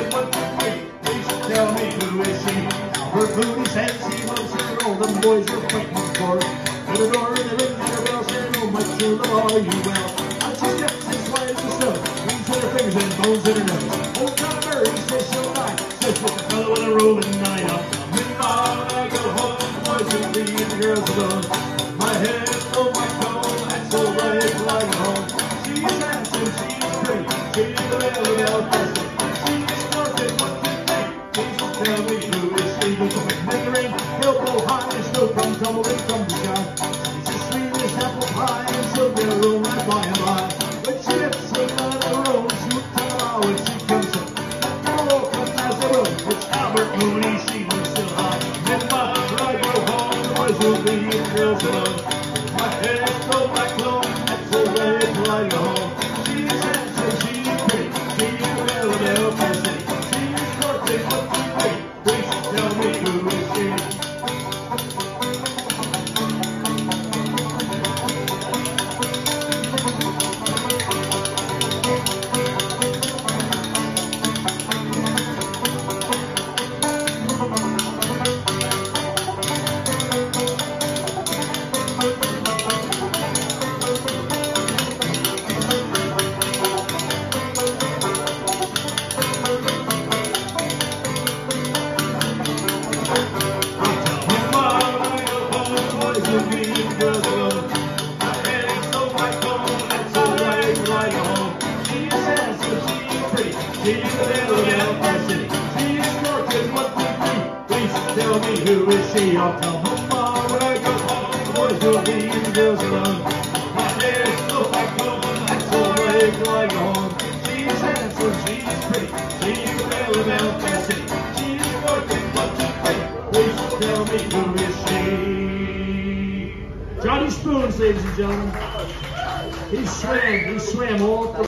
what you think. Please tell me who is she? Her booty says she loves her. All them boys are fighting for her. At the door, they ring their bell, saying, oh, my true love, are you well? And she steps and slides the snow. Rings with her fingers and bones in her nose. Old John Murray says she'll die. Says with the fellow in a rolling night up. Midnight I go home, the boys will leave the girls alone. My head, oh my comb, and so right like home. She's handsome, she's pretty, she's the very outcast. She's snorting, what do you think? Please tell me who is she? Who's a McMickering, he'll go high and still come tumbling from the sky. She's the sweetest apple pie, and she'll get a room right by and by. When she lips another rose, you tell her when she comes in. Oh, come as the road, it's Albert Mooney, she looks still hot. Midnight I go home, the boys will leave the girls alone. My head, oh my clothes, and so red till I go home. She's handsome, she's pretty, she's a little person. She's snorting, what do you think? Please tell me who is she? Tell me who is she? I'll tell Mama when I go home. The boys will leave the girls alone. My hair's so like gold, and so red till I go home. She's handsome, she's pretty, she's a Philadelphia city. She's working what you think. Please tell me who is she? Johnny Spoons, ladies and gentlemen. He swam all